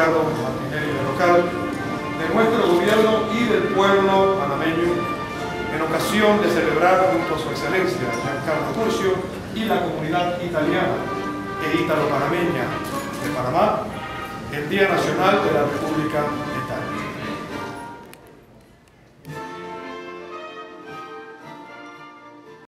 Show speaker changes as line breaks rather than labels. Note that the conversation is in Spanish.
Ricardo Martinelli del local, de nuestro gobierno y del pueblo panameño, en ocasión de celebrar junto a su excelencia Giancarlo Curcio y la comunidad italiana e ítalo-panameña de Panamá el Día Nacional de la República